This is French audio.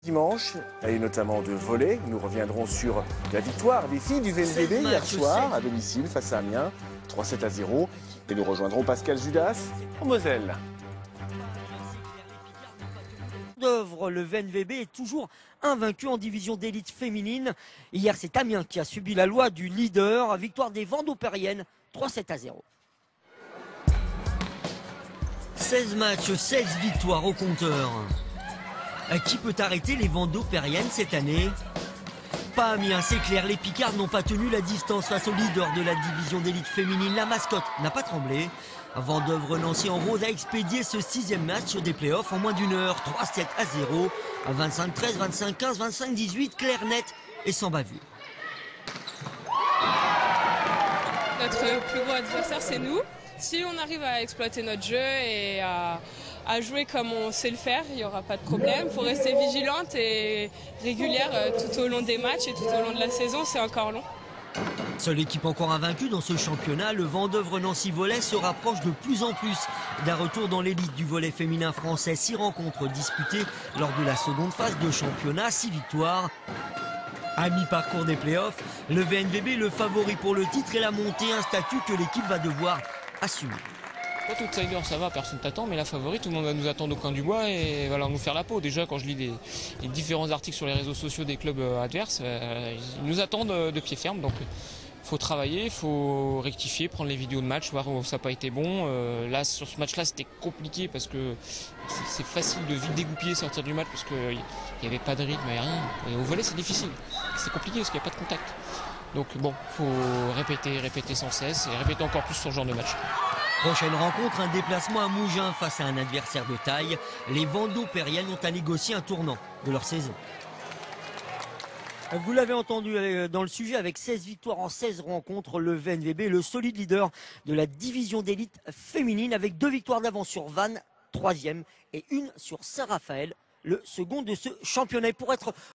Dimanche, et notamment de volley. Nous reviendrons sur la victoire des filles du VNVB hier soir à domicile face à Amiens, 3-7-0. Et nous rejoindrons Pascal Judas en Moselle. D'œuvre, le VNVB est toujours invaincu en division d'élite féminine. Hier, c'est Amiens qui a subi la loi du leader. Victoire des Vendôme-Périennes, 3-7-0. 16 matchs, 16 victoires au compteur. Qui peut arrêter les Vendôme-Périennes cette année? Pas Amiens, c'est clair, les Picards n'ont pas tenu la distance face au leader de la division d'élite féminine. La mascotte n'a pas tremblé. Vendôme-Nancy en rose a expédié ce 6e match des playoffs en moins d'une heure. 3-7-0, 25-13, 25-15, 25-18, clair net et sans bavure. Notre plus gros adversaire, c'est nous. Si on arrive à exploiter notre jeu et à jouer comme on sait le faire, il n'y aura pas de problème. Il faut rester vigilante et régulière tout au long des matchs et tout au long de la saison, c'est encore long. Seule équipe encore invaincue dans ce championnat, le Vendôme-Nancy Volley se rapproche de plus en plus d'un retour dans l'élite du volley féminin français. 6 rencontres disputées lors de la seconde phase de championnat, 6 victoires. À mi-parcours des playoffs, le VNVB est le favori pour le titre et la montée, un statut que l'équipe va devoir assumer. Quand outsider ça va, personne t'attend, mais la favorite, tout le monde va nous attendre au coin du bois et va nous faire la peau. Déjà, quand je lis les différents articles sur les réseaux sociaux des clubs adverses, ils nous attendent de pied ferme. Donc, il faut travailler, il faut rectifier, prendre les vidéos de match, voir où ça n'a pas été bon. Là, sur ce match-là, c'était compliqué parce que c'est facile de vite dégoupiller, sortir du match parce qu'il n'y avait pas de rythme, il n'y avait rien. Et au volley, c'est difficile. C'est compliqué parce qu'il n'y a pas de contact. Donc bon, il faut répéter sans cesse et répéter encore plus sur ce genre de match. Prochaine rencontre, un déplacement à Mougins face à un adversaire de taille. Les Vendôme-Périennes ont à négocier un tournant de leur saison. Vous l'avez entendu dans le sujet, avec 16 victoires en 16 rencontres, le VNVB est le solide leader de la division d'élite féminine avec 2 victoires d'avance sur Vannes, 3e, et 1 sur Saint-Raphaël, le second de ce championnat. Et pour être